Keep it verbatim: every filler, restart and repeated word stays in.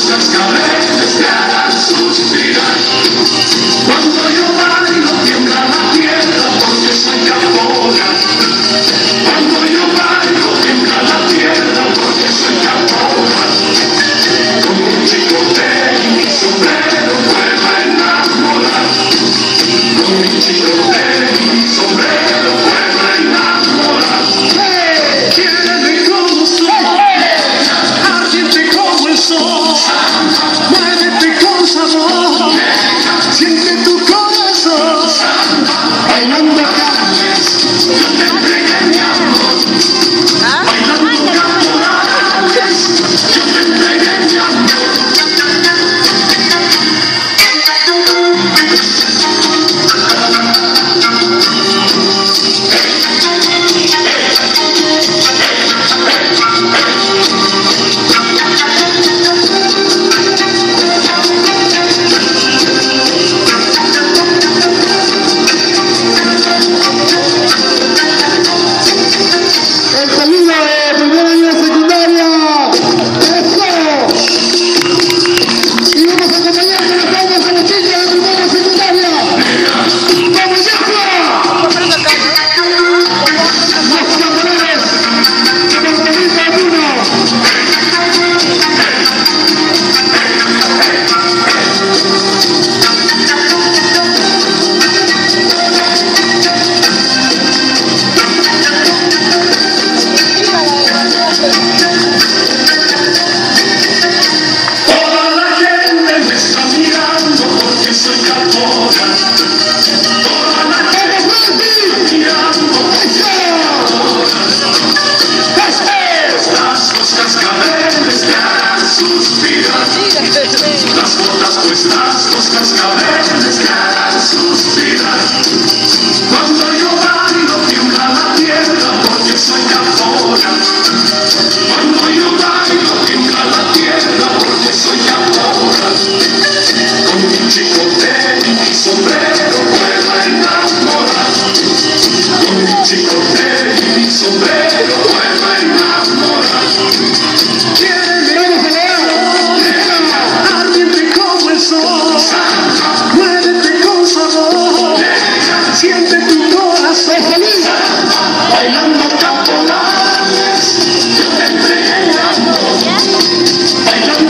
cascabeles te harán suspirar. Cuando yo bailo tiembla la tierra porque soy caporal. Cuando yo bailo tiembla la tierra porque soy caporal. Como un chicote y mi sombrero vuelve a enamorar. Con mi chicote y mi sombrero vuelve a enamorar. Quiéreme como soy, ardiente como el sol. Muévete con sabor, siente tu corazón. Bailando caporal, yo te entregué mi amor. Bailando caporales, yo te entregué mi amor. El saludo de primer año de secundaria. ¡Eso! Y vamos a acompañar con las palmas a los chicos de primer año de secundaria. ¡Vamos ya! Los campeones de Monterrey uno. Toda la gente me está mirando porque soy caporal. Toda la gente me está mirando porque estás, los cascabeles te harán suspirar. Las botas puestas, los cascabeles te harán suspirar. Cuando yo bailo tiembla la tierra porque soy caporal. Cuando yo bailo tiembla la tierra porque soy caporal. Con mi chicote y mi sombrero vuelvo a enamorar. Con mi chicote y mi sombrero vuelvo a enamorar. Quiéreme ardiente como el sol. Muévete con sabor, siente tu corazón. Bailando caporales, yo te entregué mi amor. Bailando